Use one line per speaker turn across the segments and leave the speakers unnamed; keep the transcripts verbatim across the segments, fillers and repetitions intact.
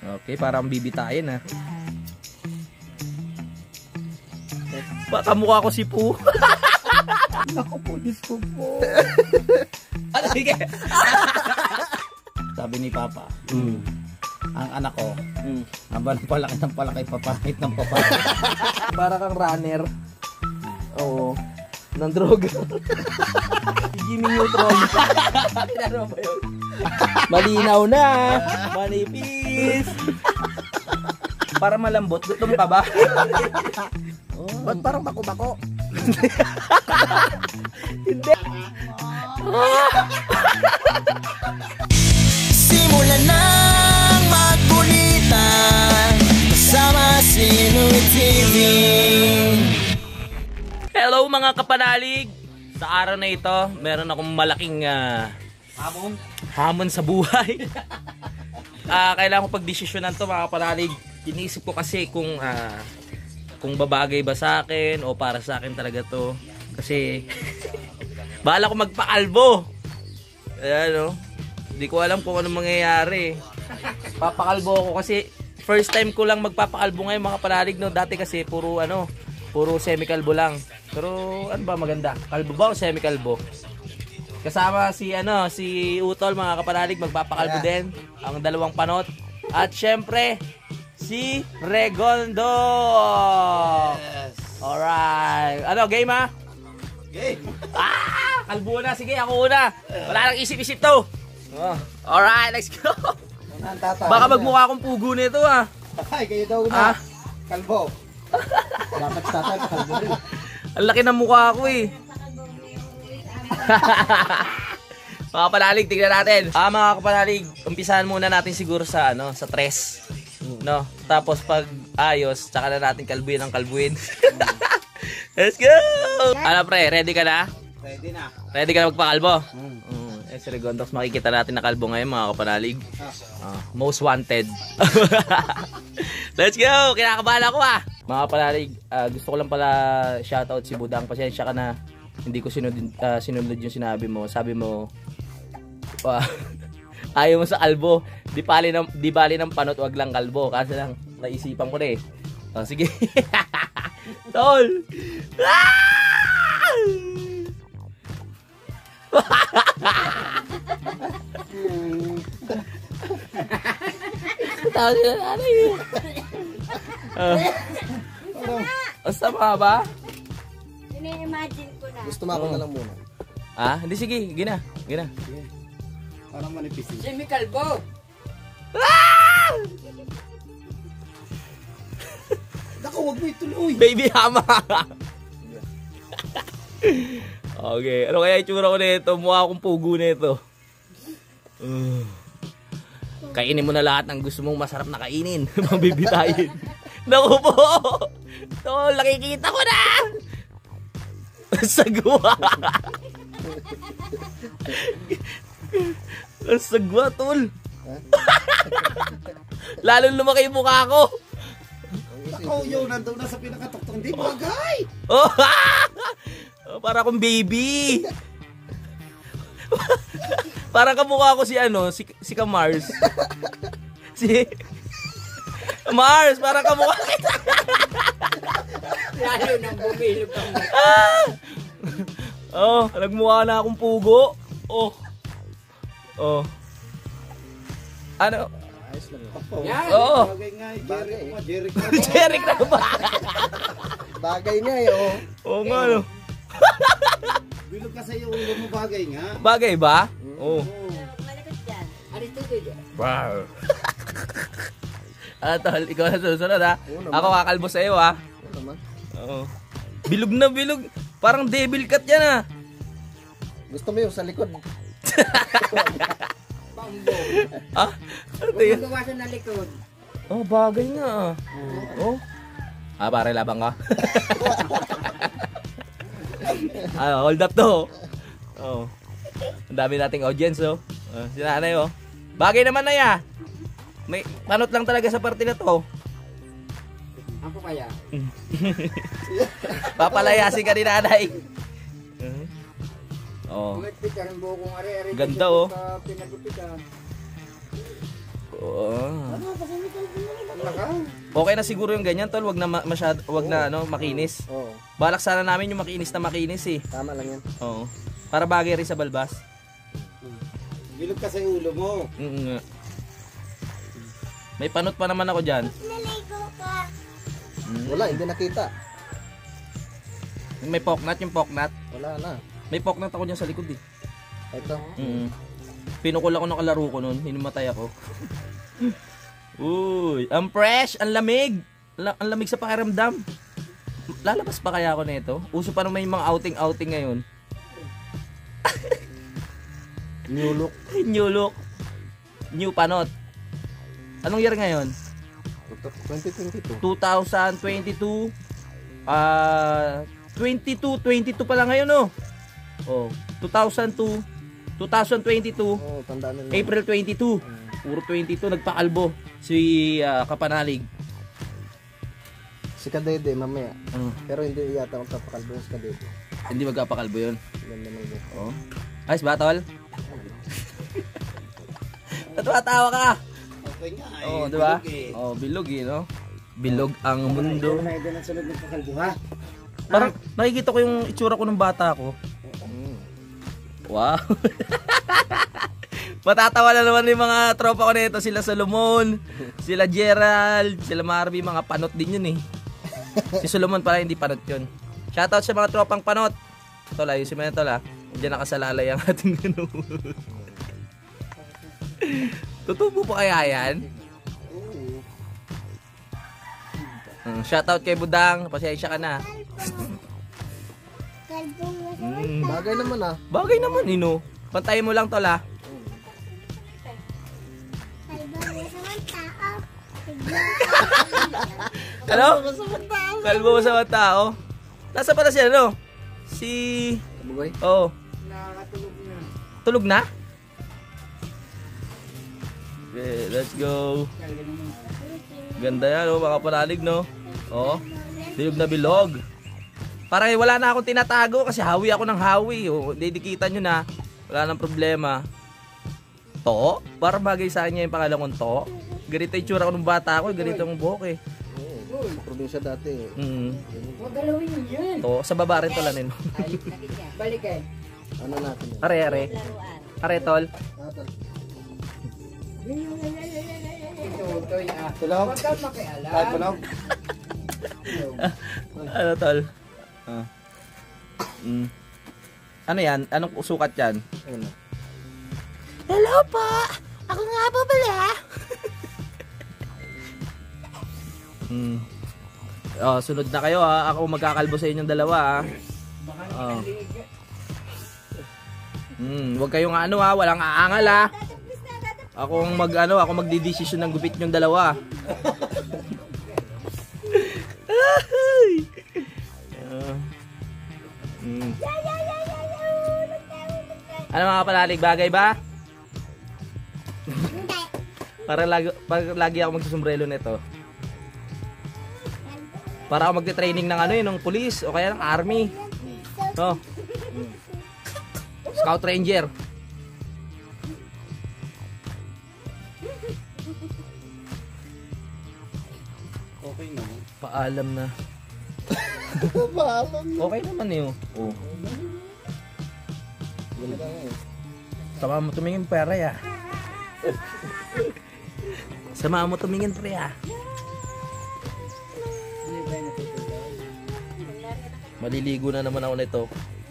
Okay, parang bibitayin ha. Baka mukha ko si Poo.
Ako po, Diyos ko po.
Ano, sige? Sabi ni Papa, mm. ang anak ko, mm. habang palaki ng palaki, papahit ng papahit. Para kang runner. Oo. Ng droga. Jimmy Neutron. Ano ba yun? Malinaw na. Manipis. Para malambot. Gutom ka ba?
Oh, ba't parang bako-bako?
Hindi.
Simulan ng magkulitan kasama si Noy T V.
Hello mga kapanalig! Sa araw na ito, meron akong malaking uh,
Hamon?
hamon sa buhay. uh, Kailangan ko pagdesisyonan to mga kapanalig. Iniisip ko kasi kung uh, kung babagay ba sa akin o para sa akin talaga to. Kasi bahala ko magpa-kalbo. Ayan o. Hindi ko alam kung anong mangyayari. Papakalbo ako kasi first time ko lang magpapakalbo ngayon mga kapanalig, no? Dati kasi puro ano, puro semi-kalbo lang. Pero ano ba maganda? Kalbo ba o semi-kalbo? Kasama si ano, si Utol mga kapanalig, magpapakalbo yeah. din. Ang dalawang panot. At syempre, si Regondo.
Yes.
Alright. Ano, game ha?
Game.
Ah! Kalbo na. Sige, ako una. Wala nang isip-isip to. Oh. Alright, let's go. Baka magmukha akong pugo nito ah.
Ay, kayo daw na.
Ah?
Kalbo. Dapat tatay, kalbo rin.
Ang laki ng mukha ko eh. Mga kapanalig, tignan natin. Ah, mga kapanalig, umpisahan muna natin siguro sa ano, sa tres. No? Tapos pag ayos, tsaka na natin kalbuin ang kalbuin. Let's go! Ano pre, ready ka na?
Ready na.
Ready ka na magpakalbo?
Mm.
Mm. Eh, si Regondox, makikita natin na kalbo ngayon mga kapanalig. Ah, most wanted. Let's go! Kinakabahan ako ah! Mga kapanalig, uh, gusto ko lang pala shoutout si Budang. Pasensya ka na hindi ko sinunod, uh, sinunod yung sinabi mo. Sabi mo, uh, ayaw mo sa kalbo. Di bali ng, di bali ng panot, wag lang kalbo. Kasi lang, naisipan ko na eh. Oh, sige. Tol! Tawag sila nanay. Uh, Basta mga ba?
Ini-imagine ko na.
Gusto mo ako na lang muna.
Ah, hindi sige, gina, gina.
Parang manipis.
Jimmy Calvo.
Ah!
Naku, wag mo ituloy.
Baby hama. Okay, ano kaya itsura ko nito? Mukha akong pugo nito. Uh, kainin mo na lahat ng gusto mong masarap na kainin. Mabibitayin. Naku po! Tol, nakikita ko na! Sagwa! Sagwa, tol! Lalo lumaki yung mukha ko!
Ako yun, nandun na sa pinakatuktong. Di bagay!
Oh, para akong baby! Para kamukha ko si ano, si, si Kamars. Si... Mars, para kamukha kita.
Lalo nang bumilog ang
Ah! Oh, nagmukha na akong pugo. Oh. Oh. Ano?
Ayos lang.
Yan.
Oo.
Bagay nga, Jeric mo, Jeric mo.
Jeric na ba?
Bagay nga eh, oh.
Oo nga, no.
Bilog kasi yung ulo mo, bagay nga.
Bagay ba? Oo.
malapit dyan. Ano ito dyan?
Wow. Ah, tol, ikaw na susunod ha.
Oo naman.
Ako kakalbo sa iyo ha.
Oo naman.
Oo. Bilog na bilog. Parang devil cut yan ha.
Gusto mo yung sa likod.
Pambo.
Ah? Ano
Huwag
yun?
mo gawasan na likod.
Oh, bagay nga ah. Oh. Ah, pare labang ka. Ah, hold up to. Oh. Ang dami nating audience oh. Uh, si nanay oh. Bagay naman na ya. May panot lang talaga sa parte na to.
Ako kaya?
Papalayasin ka ni nanay. Oh.
Umagpit ka ng bukong ari-ari.
Ganda, oh.
Pinagupitan.
Oh.
Ano, pasami ka
Okay na siguro yung ganyan, tol. Wag na ma- masyad, wag na ano, makinis.
Oo.
Balak sana namin yung makinis na makinis eh.
Tama lang yan.
Oo. Para bagay rin sa balbas.
Bilog ka sa ulo mo.
Mm nga. May panot pa naman ako diyan.
Wala, hindi nakita.
May poknat, yung poknat.
Wala na.
May poknat ako diyan sa likod eh.
Ito.
Mm. Pinukul ako ng kalaro ko noon, hinimatay ako. Uy, ang fresh, ang lamig. La- ang lamig sa pakiramdam. Lalabas pa kaya ako nito? Uso pa naman yung mga outing-outing ngayon.
New look.
New look. New panot. Anong year ngayon?
twenty twenty-two.
twenty twenty-two. Ah, twenty-two, twenty-two pa lang ngayon, no? Oh, two thousand two, twenty twenty-two,
Oo, tandaan nila.
April twenty-two. Puro twenty-two nagpakalbo si ah, Kapanalig.
Si Kadede mamaya.
Ano?
Pero hindi yata magpapakalbo si Kadede.
Hindi magpapakalbo 'yon.
Ganda ng look.
Oh. Ayos ba, tol? Tatawa ka.
Okay nga.
Oh, di ba? Oh, bilog eh, no? Bilog ang mundo.
Na ito ng sunod ng pakalbo ha.
Parang nakikita ko yung itsura ko ng bata ko. Wow. Matatawa na naman yung mga tropa ko nito. Sila Solomon, sila Gerald, sila Marvy. Mga panot din yun eh. Si Solomon pala hindi panot yun. Shoutout sa mga tropang panot. Tol, ayusin mo na tol ha. Diyan nakasalalay ang ating ano. Tutubo po kaya yan? Hmm, shoutout kay Budang. Pasensya ka na. Mm.
Bagay naman ah.
Bagay naman, Ino. Pantayin mo lang tol ha. Ano? Kalbo mo sa mga tao. Nasa pala siya, no? Si...
Kabugoy?
Oh.
Nakakatulog na.
Tulog na? Okay, let's go. Ganda yan, oh, mga panalig, no? Oh, bilog na bilog. Parang eh, wala na akong tinatago kasi hawi ako ng hawi. Oh, didikitan nyo na. Wala nang problema. To? Parang bagay sa kanya yung pangalan kong To. Ganito yung tsura ko nung bata ako. Ganito ang buhok eh.
Oo. Probinsya dati eh.
Mm.
Huwag galawin yun yun.
To, sa baba rin tol, ano?
Balik eh.
Ano natin yun?
Are, are. Are, tol.
Natal.
Itutoy ah.
Tulog?
Huwag kang makialam.
Kahit tulog?
Ano, tol? Ah. Mm. Ano yan? Anong sukat yan?
Ano?
Hello po! Ako nga po pala! Hmm. Oh, sunod na kayo ha. Ako magkakalbo sa inyong dalawa ha. Oh. Hmm, wag kayong ano ha, walang aangal ha. Ako ang mag ano, ako magdidesisyon ng gupit nyong dalawa. uh, hmm. Ano mga palalig, bagay ba? Para lagi, para lagi ako magsusumbrelo nito. Para ako magte-training ng ano eh, ng police o kaya ng army. No. Scout Ranger.
Okay naman.
Paalam na.
Paalam na.
Okay naman eh. Oh.
Ganda nga eh.
Sama mo tumingin pera ya. Sama mo tumingin pre ya. Maliligo na naman ako nito.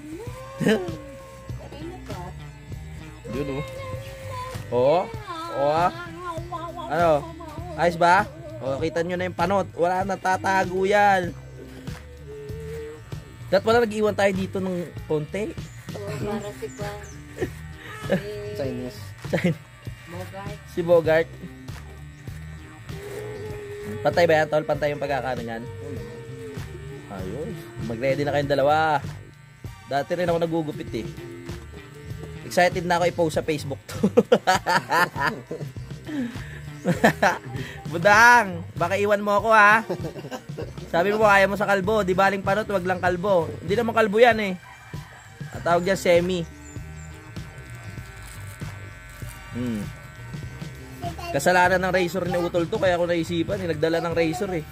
Yun oh. Oo. Oo ah. Ano? Ayos ba? O, kita nyo na yung panot. Wala nang tatago yan. Dapat pala nag-iwan tayo dito ng konti.
Para si pa.
Chinese.
Bogart.
Si Bogart. Pantay ba yan, tol? Pantay yung pagkakano niyan? Ayun. Mag-ready na kayong dalawa. Dati rin ako nagugupit eh. Excited na ako i-post sa Facebook to. Budang, baka iwan mo ako ha. Sabi mo kaya mo sa kalbo, di baling panot, wag lang kalbo. Hindi naman kalbo yan eh. At tawag dyan semi. Hmm. Kasalanan ng razor ni Utol to, kaya ako naisipan, eh, nagdala ng razor eh.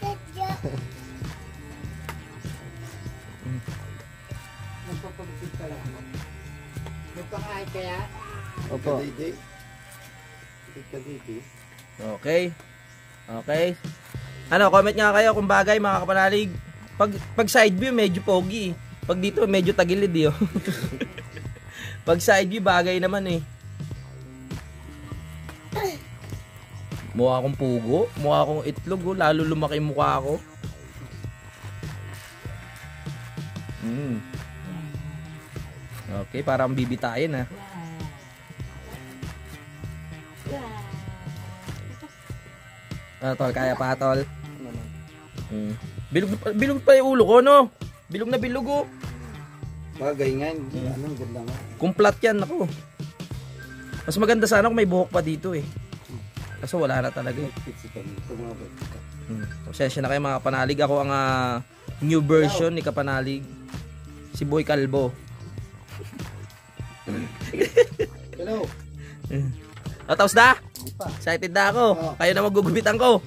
Nagpapagupit ka lang. May pangahit kaya?
Opo. Kadidi. Kadidi.
Okay. Okay. Ano, comment nga kayo kung bagay mga kapanalig. Pag, pag side view, medyo pogi. Pag dito, medyo tagilid eh. Oh. Pag side view, bagay naman eh. Mukha akong pugo. Mukha akong itlog. Oh. Lalo lumaki yung mukha ko. Mm. Okay, parang bibitayin ha. Ah, tol, kaya pa tol. Mm. Bilog, bilog pa yung ulo ko, no? Bilog na bilog, oh.
Bagay nga, ano, ganda nga.
Kumplat yan, ako. Mas maganda sana kung may buhok pa dito, eh. Kaso wala na talaga, eh. Hmm. Pasensya na kayo mga kapanalig. Ako ang uh, new version ni Kapanalig. Si Boy Kalbo.
Hello.
O, tapos na? Excited na ako. Kayo na magugubitan ko.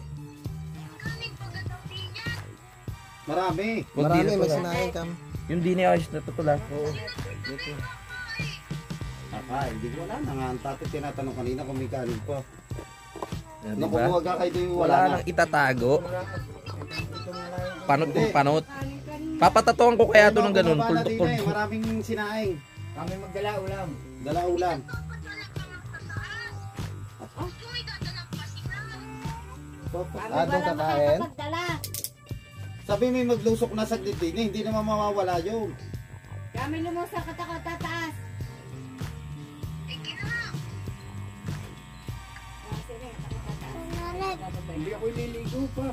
Marami.
Marami, may
sinahin kam.
Yung di niya ayos na tutula.
Oo. Dito. Ah, hindi ko wala na nga. Ang tatay tinatanong kanina kung may kanin pa.
Yan,
Nung
diba?
kumuha ka kayo doon,
Wala
wala na.
nang itatago. Panot kung panot. Papatatuan ko kaya ito ng ganun.
Bumaba na din eh.
Tuldok-tuldok.
Maraming sinaing.
Kami magdala ulam.
Dala ulam.
Ah, doon kakain?
Sabi mo yung maglusok na saglit din eh. Hindi naman mawawala yun.
Kami lumusok at ako tataas.
Hindi ako ililigo pa.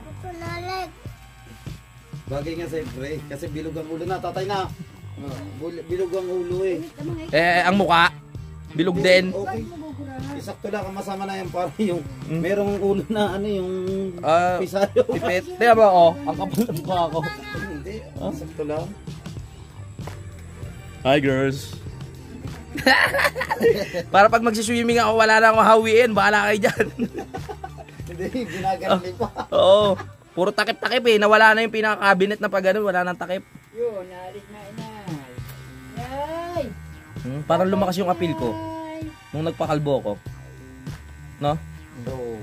Bagay nga siyempre. Kasi bilog ang ulo na. Tatay na. Oh, bul- bilog ang ulo eh.
Eh, ang muka. Bilog din.
Okay. Isakto lang. Masama na yan para yung merong ulo na ano yung
Ah,
pisado.
pipit. Tingnan ba, oh. Ang kapal ng mukha ko.
Hindi. Isakto lang.
Hi, girls. Para pag magsiswimming ako, wala na akong hawiin. Bahala kayo dyan.
Hindi. Ginagarami pa.
Oo. Puro takip-takip eh. Nawala na yung pinaka-cabinet na pag ganun. Wala nang takip.
Yun, naalis na inay. Yay!
Hmm, parang lumakas yung appeal ko nung nagpakalbo ko. No?
Oo.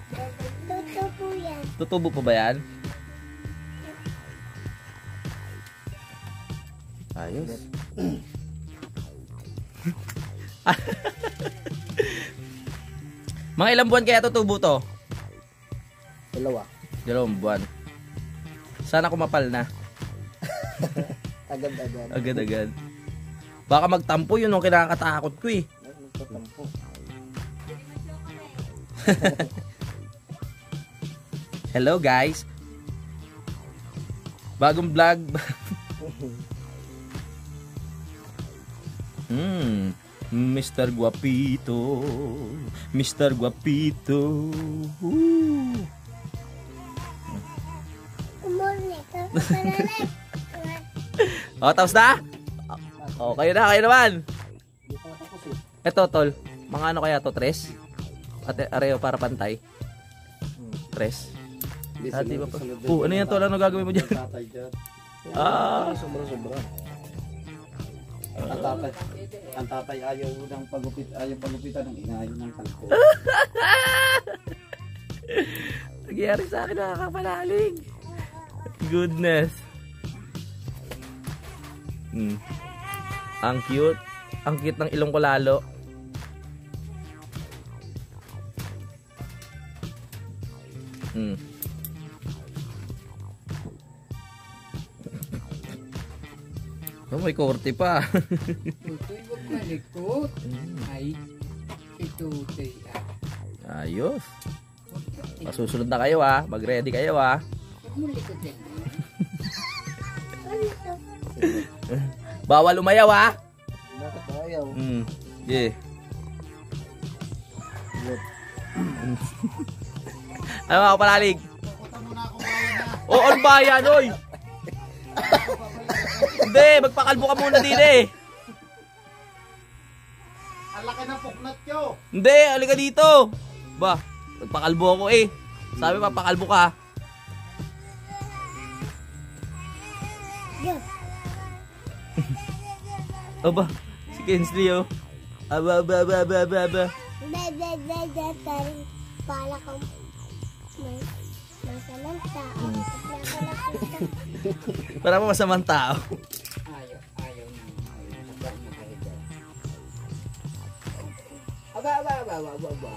Tutubo pa ba yan? Ayos. Mga ilang buwan kaya tutubo to?
Dalawa.
Dalawang buwan. Sana kumapal na.
Agad-agad.
Agad-agad. Baka magtampo yun ang kinakatakot ko eh.
Magtatampo.
Hello guys. Bagong vlog. Hmm, Mister Guapito. Mister Guapito. Woo. Oh, tapos na? Oh, kayo na, kayo naman. Ito, tol. Mga ano kaya to? Tres? Ate, areo para pantay. Tres. Ah, di ba pa? Oh, ano yan, tol? Ano gagawin mo dyan?
Tatay dyan.
Ah,
Sobra-sobra. Ang tatay, ang tatay ayaw ng pagupit, ayaw pagupitan ng inayo ng kalko.
nangyari sa akin, nakakapalalig. Goodness. Hmm. Ang cute. Ang cute ng ilong ko lalo. Hmm. Oh, may korte pa.
Tutoy, huwag malikot. Ay, si Tutoy ah.
Ayos. Masusunod na kayo ah. Mag-ready kayo ah.
Huwag mo likotin.
Bawal umayaw ah.
Bakit ayaw?
Hmm. Yeah. Ano mga kapalalig? Oo, oh, ang bayan, oy! Hindi, magpakalbo ka muna din eh.
Ang laki ng puknat nyo!
Hindi, halika dito. Ba, nagpakalbo ako eh. Sabi papakalbo ka. Aba, si Kensley oh. Aba, aba, aba, aba, aba, aba.
Pala kang may masamang tao.
Hmm.
Naglalakita.
Para mo masamang tao.
Ayaw, ayaw na. Ayaw na makahiga. Aba, aba, aba, aba, aba, aba.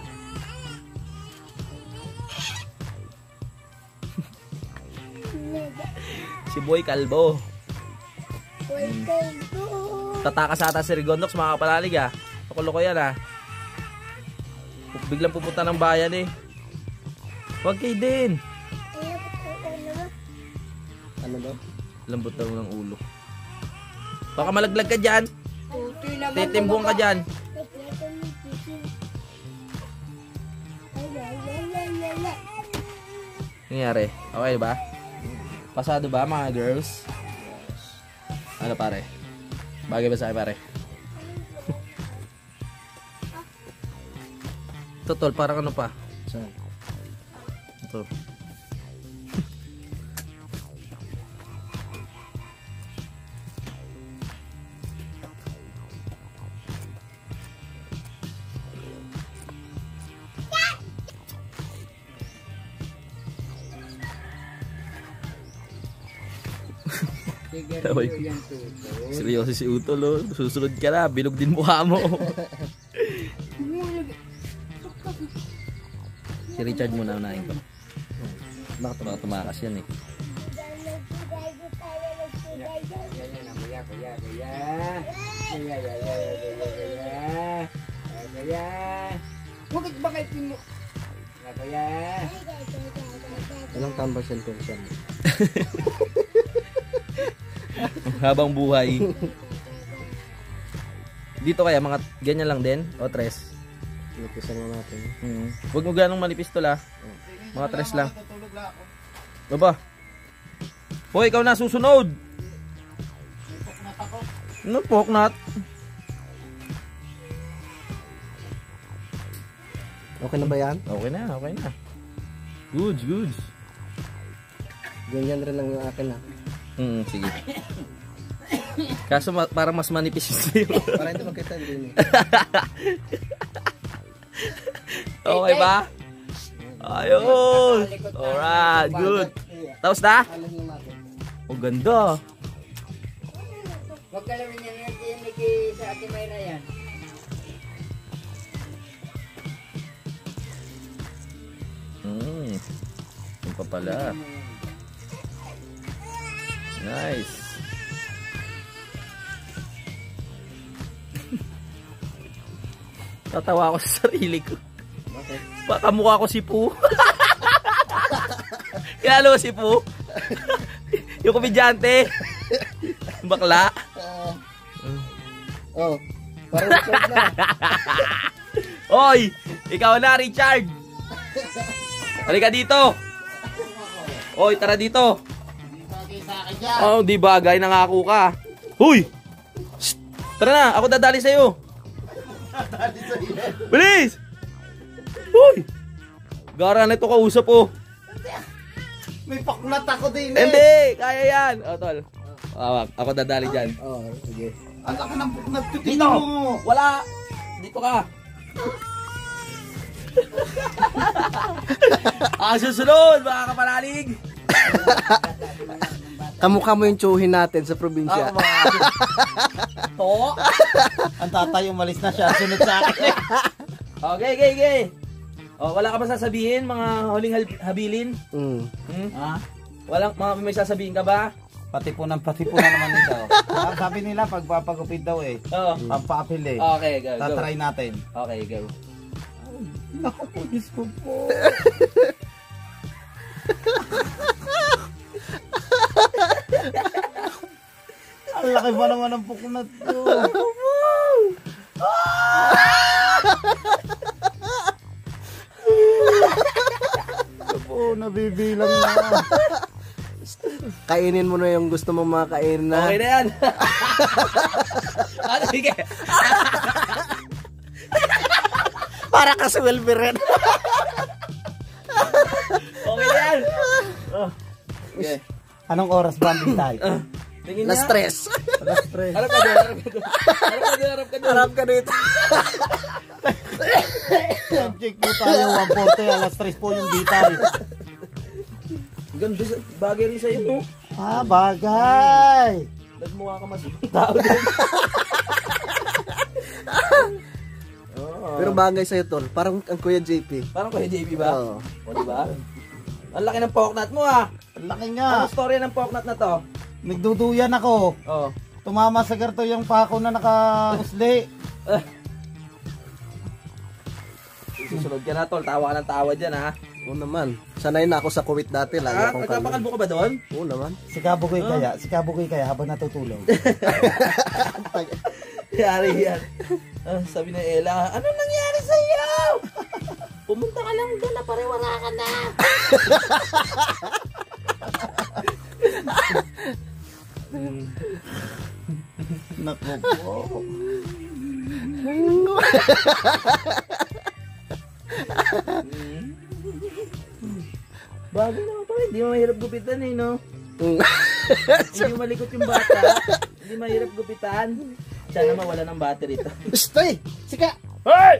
Si Boy Kalbo.
Welcome to.
Tatakas ata si Rigondox mga kapalalig ah. Pakulo ko yan ah. Biglang pupunta ng bayan eh. Huwag kayo din.
Ayaw ko ano ba?
Ano ba?
Lambot daw ng ulo. Baka malaglag ka dyan.
Puti naman.
Titimbuhan ka dyan.
Naglato ni Kiki. Ay, ay, ay, ay, ay, ay.
Nangyari? Okay ba? Pasado ba mga girls? Ano pare? Bagay ba sa akin pare? Totol, parang ano pa?
Saan?
Ito.
Sigarilyo yan, Tutol.
Seryoso si Utol oh. Susunod ka na, bilog din mukha mo. Si Richard muna unahin ko. Baka tumakas yan eh.
Yan, yan, ang kuya, kuya, kuya. Kuya, kuya, kuya, kuya, kuya. Ah, kuya. Bakit ba kayo pinu... Kuya, kuya.
Ilang tambal sentensya mo?
Habang buhay. Dito kaya mga ganyan lang din o tres?
Lupisan mo natin.
Hmm. Huwag mo ganong manipis tol ah. Mga tres lang. Baba. Hoy, ikaw na susunod. Ano poknat?
Okay na ba yan?
Okay na, okay na. Goods, goods.
Ganyan rin lang yung akin ha.
Hmm, sige. Kaso ma parang mas manipis yung sa'yo.
Para hindi makita din eh.
Okay ba? Ayun! Alright, good. Tapos na?
Alahin natin.
Oh, ganda.
Huwag ka lang yan, yan, yan, sa Ate Mayra yan.
Hmm. Yung pa pala. Nice. Tatawa ako sa sarili ko.
Okay.
Baka mukha ko si Poo. Kilala mo si Poo? Yung komedyante. Bakla.
Oh, parang Richard na.
Oy! Ikaw na, Richard! Halika dito! Oy, tara dito! Oh, di bagay, nangako ka. Huy! Shh! Tara na, ako dadali sa'yo. Bilis! Huy! Gara na ito kausap oh.
May paknat ako din eh.
Hindi! Kaya yan! O, tol. Awak, ako dadali dyan.
Oh, sige.
Ang laki ng buknat ko
Dito! Wala! Dito ka! Ah, susunod, mga kapalalig!
Kamukha mo yung tsuhin natin sa probinsya.
To!
Ang tatay umalis na siya. Sunod sa akin.
Okay, okay, okay. O, wala ka ba sasabihin, mga huling hal- habilin?
Mm.
Hmm? Ha? Walang, mga may sasabihin ka ba?
Patipunan, patipunan naman nito. Ah, sabi nila, pagpapagupit daw eh.
Oo.
Pampapil eh.
Okay, go, go.
Tatry natin.
Okay, go.
Naku po, Diyos ko po. Ang laki ba naman ng puknat ko? Po, nabibilang na.
Kainin mo na yung gusto mong makain na.
Okay na yan. Ano, sige.
Para ka si Wilberin.
Okay na yan. Oh. Okay.
Anong oras ba ang bitay?
Tingin
Na
niya.
stress.
Alas tres.
Harap ka doon, harap ka doon. Harap ka doon, harap ka doon.
Harap ka dito.
Check po tayo, one forty, alas tres po yung bitay.
Ganda, sa- bagay rin sa'yo, no?
Ah, bagay.
Nagmukha ka mas tao din. Oh.
Pero bagay sa'yo, tol. Parang ang Kuya J P.
Parang kay J P ba?
Oo.
O, diba? Ang laki ng poknat mo, ah.
Ang laki
Ano
nga.
storya ng poknat na to?
Nagduduyan ako.
Oh.
Tumama sa garto yung pako na naka-usli.
Susunod ka na, tol. Tawa ka ng tawa dyan, ha?
Oo naman. Sanay na ako sa Kuwait dati. Lagi
Ah,
akong
nagpapakalbo ka ba doon?
Oo naman.
Sikabugoy kaya, sikabugoy kaya habang natutulog.
Yari yan. Ah, sabi na Ella, ano nangyari sa'yo? Pumunta ka lang doon na pariwara ka na.
Nako po.
Bagay naman pala, hindi mo mahirap gupitan eh, no? Hindi malikot yung bata. Hindi mahirap gupitan. Sana mawala ng battery ito.
Stay! Sika!
Hey!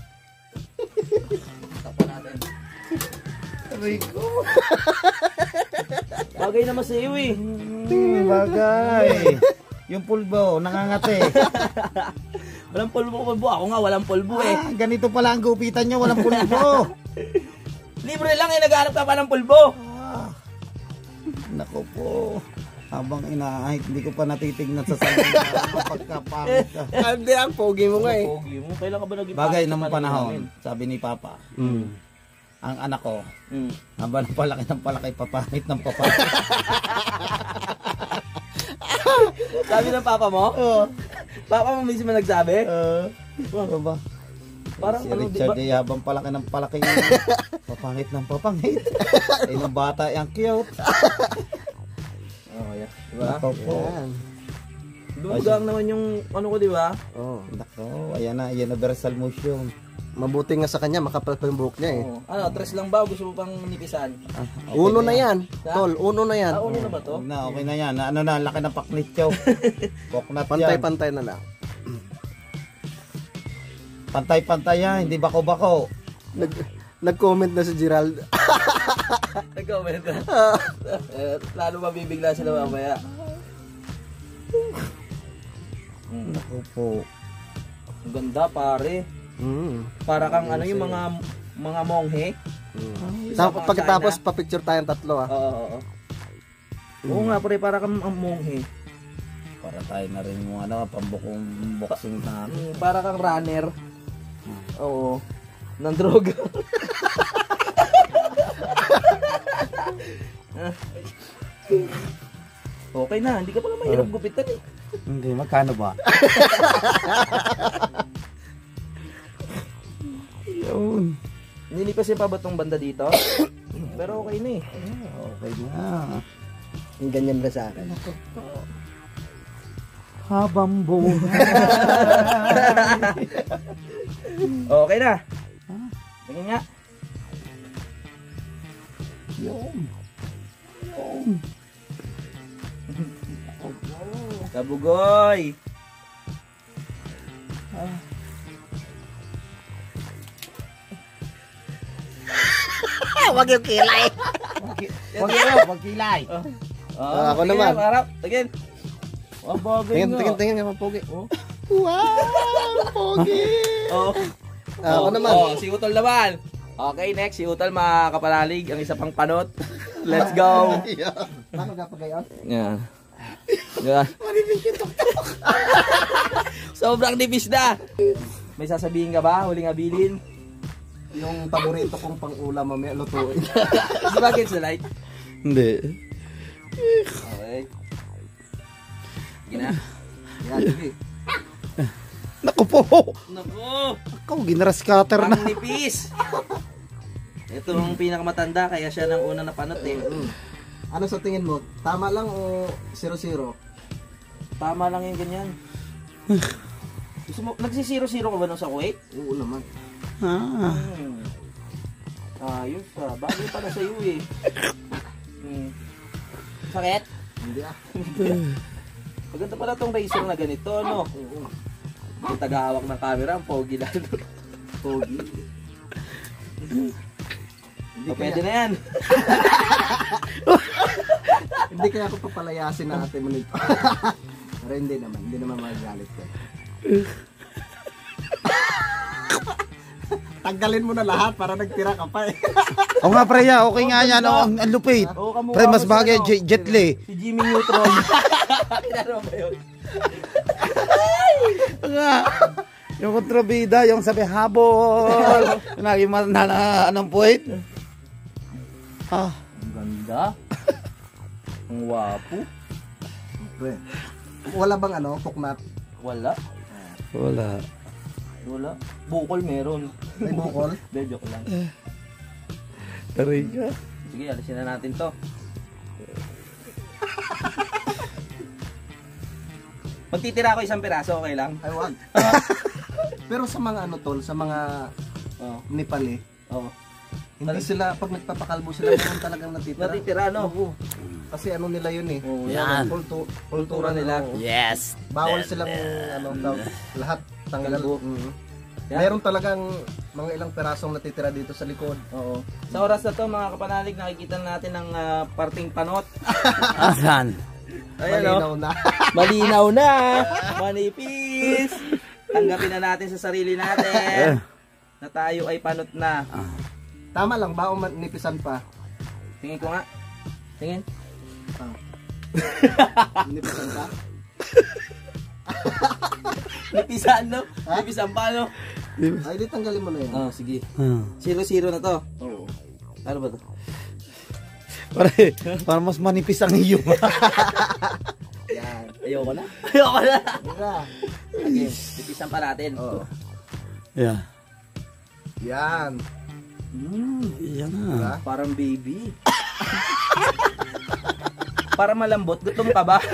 Tapo natin. Bagay naman sa iyo eh.
Hmm, bagay. Yung pulbo, nangangate.
Walang pulbo, pulbo. Ako nga, walang pulbo eh.
Ah, ganito pala ang gupitan nyo, walang pulbo.
Libre lang eh, naghanap ka pa ng pulbo.
Ah, nako po. Habang inaahit, hindi ko pa natitignan sa salita. Pagkapangit ka.
Hindi, ang pogi mo nga eh.
Pogi mo, kailan ka ba naging
Bagay
pangit
naman
sa
panahon, sabi ni Papa.
Mm.
Ang anak ko,
Mm.
habang palaki ng palaki, papangit ng papangit.
Sabi ng papa mo?
Oo.
Papa mo mismo nagsabi?
Uh, ano ba?
Parang
Si
ano, di ba?
Richard ay habang palaki ng palaki, papangit ng papangit. Ay, nung bata, ang cute.
Oh, yeah. Diba?
Nako po.
Yan.
Dumagang naman yung ano ko, di ba?
Oh.
Nako, ayan na, Universal Museum.
Mabuti nga sa kanya, makapal pa yung buhok niya eh.
Oh. Ano, tres lang ba? Gusto mo pang nipisan?
Okay
Uno na yan.
Ha?
Tol, uno na yan.
Ah, uno na ba to?
Na, okay na yan. Ano na, laki ng paknityo. Poknat yan.
Pantay-pantay na lang.
Pantay-pantay yan, hindi bako-bako.
Nag Nag-comment na si Gerald.
Nag-comment na. Eh, lalo mabibigla sila mamaya.
Nako po.
Ang ganda, pare.
Mm.
Para kang ano yung mga mga monghe.
Tapos pagkatapos pa-picture tayong tatlo ah.
Oo, oo, oo. Oo nga, pare, para kang ang monghe.
Para tayo na rin yung ano, pambukong boxing na.
Mm, para kang runner. Oo. Ng droga. Okay na, hindi ka pala mahirap gupitan eh.
Hindi, magkano ba? Yun.
Nilipasin pa ba tong banda dito? Pero okay na eh.
Okay na.
Yung ganyan na sa akin.
Habang buhay.
Okay na. Tingin nga.
Yun.
Kabugoy.
Wag yung kilay.
Wag yun, wag kilay.
Ah, ako
tingin
naman.
nga, harap. Tingin. Oh, bagay
Tingin,
nga.
tingin, tingin nga pogi.
Wow, pogi.
Oh.
Ah, ako
Oh,
naman.
Oh, si Utol naman. Okay, next. Si Utol, mga kapalalig. Ang isa pang panot. Let's go.
Paano gapagayon?
Yan. Yan. Sobrang nipis na. May sasabihin ka ba? Huling abilin?
Yung paborito kong pang-ulam mamaya lutuin.
Di ba gets the light?
Hindi.
Okay. Sige na. Yan, sige.
Naku po.
Naku!
Ikaw, ginaras cutter na.
Ang nipis! Ito ang pinakamatanda, kaya siya nang una na panot eh.
Ano sa tingin mo? Tama lang o zero-zero?
Tama lang yung ganyan. Gusto mo, nagsisiro-siro ka ba nung sa Kuwait?
Oo naman.
Ah.
Hmm. Ayos ah, bagay pala sa'yo eh. Hmm. Sakit?
Hindi ah.
Maganda pala tong razor na ganito, no? Yung tagahawak ng camera, ang pogi lalo. Pogi. O, pwede na yan.
Hindi kaya ako papalayasin na ate mo nito. Pero hindi naman, hindi naman magagalit ko. Tanggalin mo na lahat para nagtira ka pa eh.
O nga pre, ya, okay nga yan. Oh, ang, ang lupit.
Oo, kamukha
Pre, mas
ko si
bagay
ano,
Jet Jet Li.
Si Jimmy Neutron. Kinano ba yun?
Nga. Yung kontrabida, yung sabi habol. Yung naging man na, na anong puwit. Ah.
Ang ganda. Ang wapo.
Pre, wala bang ano, puknat?
Wala.
Wala.
Wala. Bukol meron.
May bukol?
De, joke lang.
Taray ka.
Sige, alisin na natin to. Magtitira ako isang piraso, okay lang?
Ay, wag. Pero sa mga ano tol, sa mga
Oo.
Nepali,
Oo.
hindi sila, pag nagpapakalbo sila, meron talagang natitira.
Natitira, no?
Oo. Kasi ano nila yun eh.
Oo,
Yan.
Kultu
Kultura nila.
oo.
Yes.
Bawal silang ano daw, lahat tanggal.
Kalbo.
Mm.
Yan.
Meron talagang mga ilang perasong natitira dito sa likod.
Oo. Sa oras na to, mga kapanalig, nakikita natin ang ah, parting panot.
Asan?
Ayan,
Malinaw
no?
na.
Malinaw na. Manipis. Tanggapin na natin sa sarili natin na tayo ay panot na.
Tama lang, ba o nipisan pa?
Tingin ko nga. Tingin.
Nipisan pa?
Nipisan, no? Nipisan pa, no?
Ay, di tanggalin mo na yan.
Oh, sige.
Ah.
Zero-zero na to.
Oo.
Ano ba to?
Pare, para mas manipis ang iyo.
Yan.
Ayoko na. Ayoko na.
Mira.
Sige, nipisan pa natin.
Oo.
Yeah.
Yan.
Mm,
Yan
Diba?
na.
parang baby. Para malambot, gutom ka ba?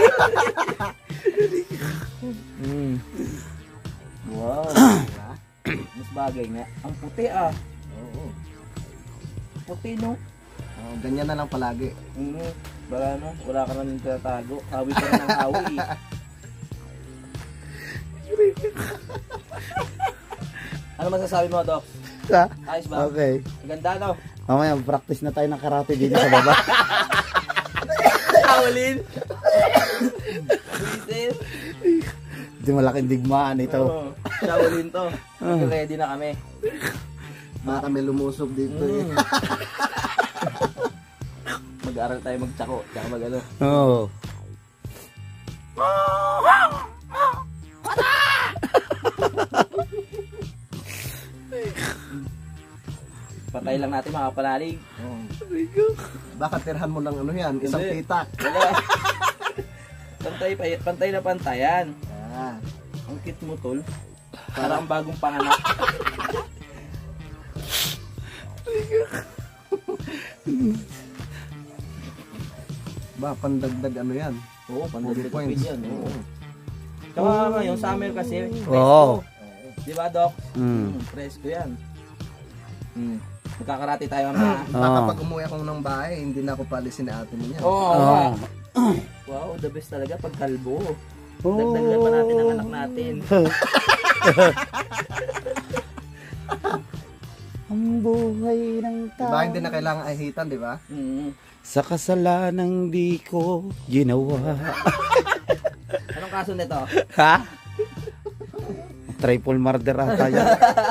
mm. Wow. Mas bagay nga. Ang puti ah.
Oo.
Puti, no?
Oh, ganyan na lang palagi.
Mm, para ano, wala ka na nang tinatago. Hawi ka na ng hawi. Ano masasabi mo, Doc?
Ha?
Ayos ba?
Okay.
Maganda, no?
Mamaya, practice na tayo ng karate dito sa baba.
Shaolin! Buisit!
Hindi malaking digmaan ito.
Oo, Shaolin to. Ready na kami.
Baka may lumusog dito eh.
Mm. Mag-aaral tayo magtsako. Tsaka mag ano.
Oo.
Patay lang natin mga kapanalig.
Oh. Baka tirhan mo lang ano yan, isang
Hindi.
pitak.
Wala. Pantay, pa- pantay na pantayan.
Ah.
Ang cute mo, tol. Para ang bagong panganak.
Ba, pandagdag ano yan?
Oo, pandagdag
Points.
yan. Oo. Tsaka ngayon, summer kasi. Presko.
Oo.
Di ba, Doc?
Mm.
Mm, presko yan. Mm. Magkakarati tayo mamaya.
Baka
Oo.
pag umuwi ako ng bahay, hindi na ako palisin ni ate mo niya.
Oo.
Oo.
Wow, the best talaga pag kalbo.
Oo.
Dagdagan pa natin ang anak natin.
Ang buhay ng tao.
Diba, hindi na kailangan ahitan, di ba?
Mm.
Sa kasalanang di ko ginawa.
Anong kaso nito?
Ha? Triple murder ata yan.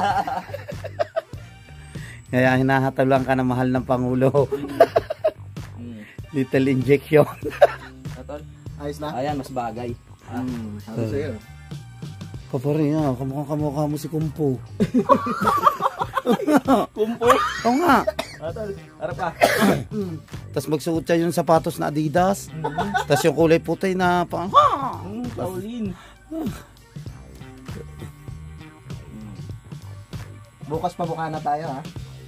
Kaya hinahatalan ka ng mahal ng Pangulo.
Mm.
Little injection.
Atol?
Ayos na?
Ayan, mas bagay. Ah.
Hmm, sabi sa'yo.
Kapare nga, kamukha kamukha mo si Kumpo.
Kumpo?
Oo nga.
Atol, harap ka.
Tapos magsuot siya yung sapatos na Adidas. Tapos yung kulay puti na pang...
Mm, Shaolin.
Bukas pa buka na tayo ha.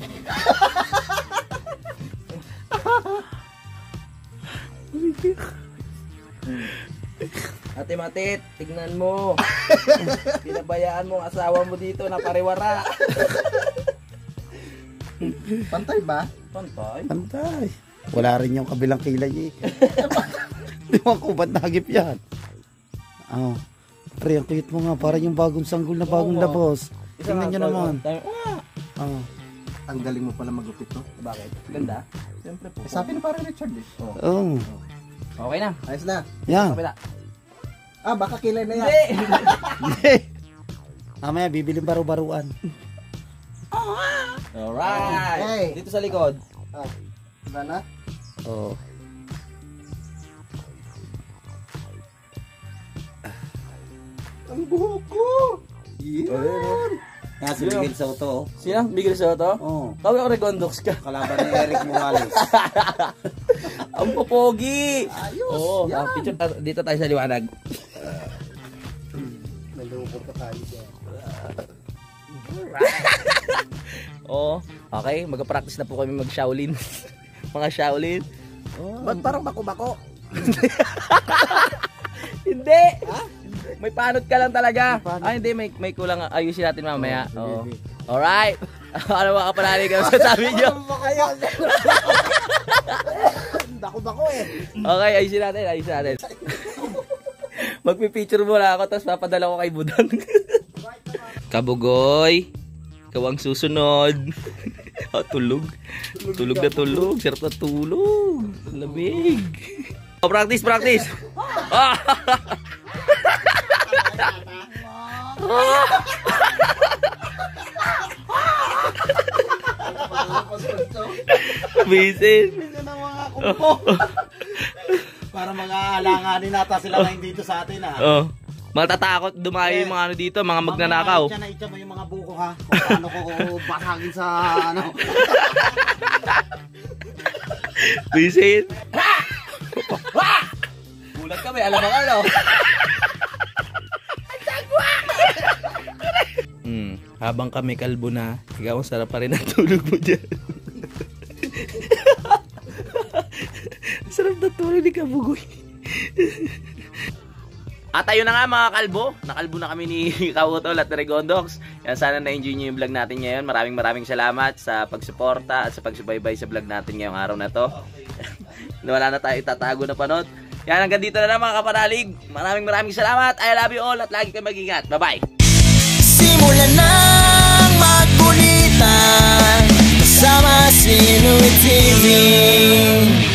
Ate Matit, tignan mo. Pinabayaan mo ang asawa mo dito na pariwara.
Pantay ba?
Pantay.
Pantay. Wala rin yung kabilang kilay eh. Di mo ko ba't nagip yan? Oh. Pre, ang cute mo nga. Parang yung bagong sanggol na bagong
Oo.
labos. Tingnan nyo naman. Oh.
Ang galing mo pala magupit to.
Bakit? Ganda. Siyempre po.
Eh, sabi na parang Richard eh. Oh.
Oh.
Okay na.
Ayos na.
Yan.
Kabila.
Ah, baka kilay na yan.
Hindi.
Mamaya, bibiling baro-baruan.
Alright.
Okay.
Dito sa likod.
Ah, wala na?
Oh.
Ang buhok ko! Yan!
Yan, si Miguel Soto.
Sino? Miguel Soto?
Oh.
Tawag ako Regondox ka.
Kalaban ni Eric Morales.
Ang popogi.
Ayos!
Oo.
Yan!
ah, picture, ah, dito tayo sa liwanag.
Nalungkot ka tayo dyan.
Oo. Okay, mag-practice na po kami mag-Shaolin. Mga Shaolin. Oh.
Ba't parang bako-bako?
Hindi. May panot ka lang talaga. Ah, hindi. May, may kulang. Ayusin natin mamaya. Oo. Alright. Ano mga kapanalig ang sasabi nyo?
Bako-bako eh.
Okay, ayusin natin. Ayusin natin. Magpipicture muna ako tapos papadala ko kay Budang. Kabugoy. Ikaw ang susunod. Oh, tulog. Tulog na tulog. Sarap na tulog. Lamig. Oh, practice, practice. Ah! Bisin.
Ito na mga kumpo. Para mga alanganin nata sila na dito sa atin ha.
Oh. Matatakot dumayo yung mga ano dito, mga magnanakaw.
Mamaya, itya na itya mo yung mga buko ha. Kung paano ko basagin sa ano.
Bisin. Gulat kami, alam mo ano. Hmm, habang kami kalbo na, ikaw ang sarap pa rin ang tulog mo dyan. Sarap na tulog ni Kabugoy. At ayun na nga mga kalbo, nakalbo na kami ni Kawutol at Regondox. Yan, sana na-enjoy nyo yung vlog natin ngayon. Maraming maraming salamat sa pagsuporta at sa pagsubaybay sa vlog natin ngayong araw na to. Wala na tayo itatago na panot. Yan, hanggang dito na lang mga kapanalig. Maraming maraming salamat. I love you all at lagi kayo mag-ingat. Bye-bye.
Simulan ng magkulitan kasama si Inuit T V.